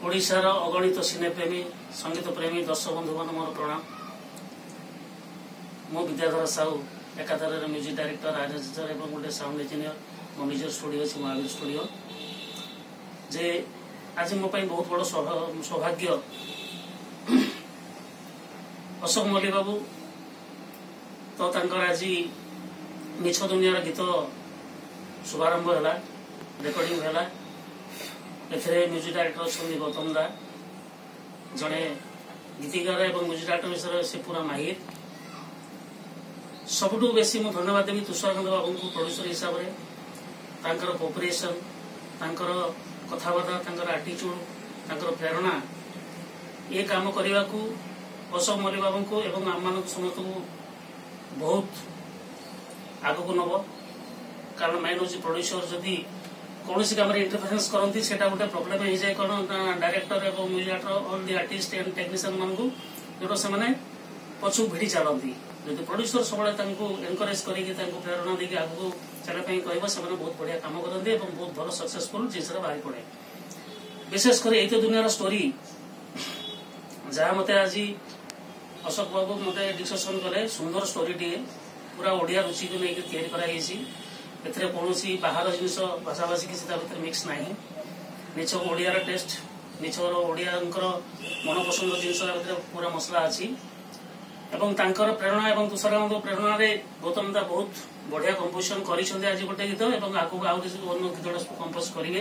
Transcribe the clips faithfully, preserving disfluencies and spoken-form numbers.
ओडिशार अगणित सिनेप्रेमी संगीत प्रेमी दर्शक बंधु मान मोर प्रणाम। मो विद्याधर साहू एकाधार म्यूजिक डायरेक्टर आर्टिस्ट एवं गोटे साउंड इंजीनियर मो निज स्टूडियो अच्छी महावीर स्टूडियो जे आज मो बहुत बड़ सौभाग्य अशोक मल्लिक बाबू तो आज मिछ दुनिया गीत शुभारंभ है रेकर्डिंग है एथे म्यूजिक डायरेक्टर अच्छा गौतम दा जड़े गीतिकार एवं म्यूजिक डायरेक्टर विषय से पूरा माहिर सबुठू बेसी मु धन्यवाद देवी तुषारकांत बाबू को प्रोड्यूसर हिसाब से कोऑपरेशन कथबार्ता आटीट्यूड प्रेरणा ये काम करने को अशोक मल्लिक बाबू को एवं आम मान समस्त को बहुत आग को नब कारण मेन हूँ प्रोड्यूसर जदि कौन कम इंटरफेरेन्स करती से गोटे प्रोब्लेम हो जाए कौन डायरेक्टर एवं music director all the artist and technician मान को जोटा से पछू भिड़ी चलती जब प्रोड्यूसर सब एनकरेज करके प्रेरणा देके आगे चलने कह से बहुत बढ़िया काम करते बहुत भल सक्सेसफुल जिस बाहरी पड़े विशेषकर ये दुनिया स्टोरी जहाँ मत आज अशोक बाबू मत डिस्कसन कले सुंदर स्टोरी टे पूरा ओडिया रुचि को लेकर तैयारी एथे कौन बाहर जिन भाषाभाषी किसी मिक्स ना निज ओडियार टेस्ट निजर ओडिया मनपसंद जिन पूरा मसला अच्छी एवं तांकर प्रेरणा एवं तुषारकांत प्रेरणा रे गौतम दा बहुत बढ़िया कंपोजिशन करिसेंते आज गोटे गीत एवं आगु आउ अन्य गीत कंपोज करेंगे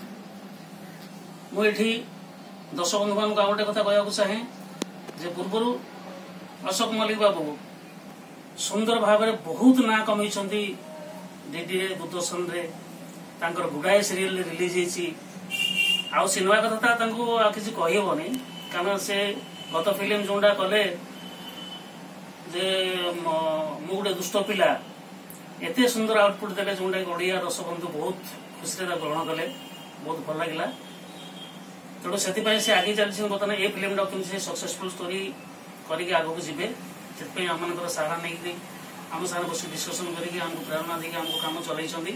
मुझे दर्शक बंधु मान को गोटे कथा कहना चाहे जे पूर्वर अशोक मल्लिक बाबू सुंदर भाव में बहुत ना कमी डीडी रे दूरदर्शन रे तांकर गुड़ाए सीरियल रिलीज होती आउ सिनेमा कथा किसी कहबनी कारण से गत फिल्म जोटा कले जे मु गोटे दुष्ट पिला एते सुंदर आउटपुट देले जोटा ओडिया दर्शक बंधु बहुत खुशी ग्रहण कले बहुत भल लगे तेणु से से आगे चलती बर्तमान ये फिल्म टाक केमी सक्सेसफुल स्टोरी करके आगक जी से आम सहारा नहीं आम सारे बस डिस्कसन करके प्रेरणा देके आमको कम चलती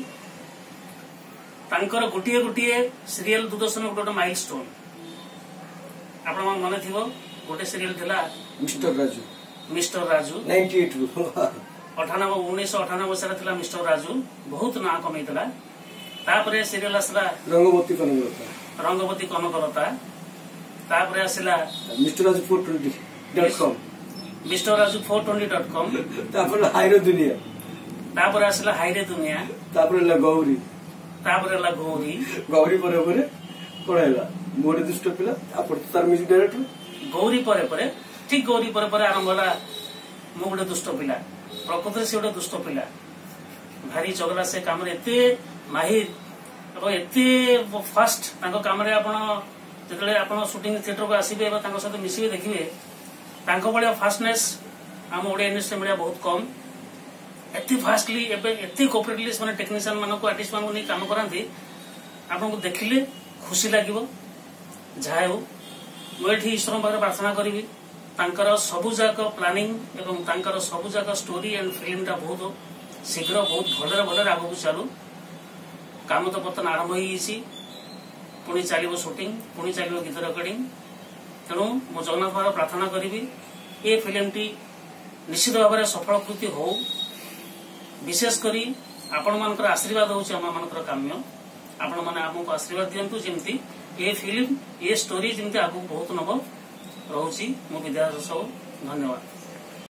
गोटे गोटे सीरियल दूरदर्शन गोटे गोटे माइल स्टोन आप मन थी गोटे सीरियल थिला मिस्टर राजू मिस्टर राजू अठानबे उन्नीस अठानबे मसीह मिस्टर राजू बहुत ना कमईला तापर सीरियल आसला रंगवती कनकलता रंगवती कनकलता तापर आसला mister Raju four twenty dot com mister Raju four twenty dot com तापर हाईरे दुनिया तापर आसला हाईरे दुनिया तापर ला गौरी तापर ला गौरी गौरी परे परे पढ़ाइला मोरे दुष्ट पिला तापर तार म्यूजिक डायरेक्टर गौरी परे परे ठीक गौरी परे परे आरंभ होला मु गोटे दुष्ट पिला प्रकृति से गोटे दुष्ट पिला भारी चगला से काम एते माहिर और एते फास्ट काम जो शूटिंग थिएटर को आसबे सहित मिसबे देखिए भाया फास्टनेस आम ओडिया इंडस्ट्री मिले बहुत कम एत फास्टली एत कोऑपरेटिवली से टेक्नीशियन मान को आर्टिस्ट मान काम कराती आपको देखिले खुशी लगे जहाँ हो मुझे ईश्वर पाखे प्रार्थना करी सबुजाक प्लानिंग एवं सबुजाक स्टोरी एंड फिल्मटा बहुत शीघ्र बहुत भलरे भलरे आगक चलू काम तो बर्तमान आरंभ हो पुणी चलो शूटिंग पुणी चलो गीत रेकर्डिंग तेणु मो जगन्नाथ भाव प्रार्थना करी ये फिल्म टी निश्चित भाव में सफलकृति हो विशेषकर आपण मान आशीर्वाद होकर काम्य आपण मैंने आमको आशीर्वाद दिंतु जमी ये फिल्म ये स्टोरी जमी आगू बहुत नब रोची मो विद्याधर साहू धन्यवाद।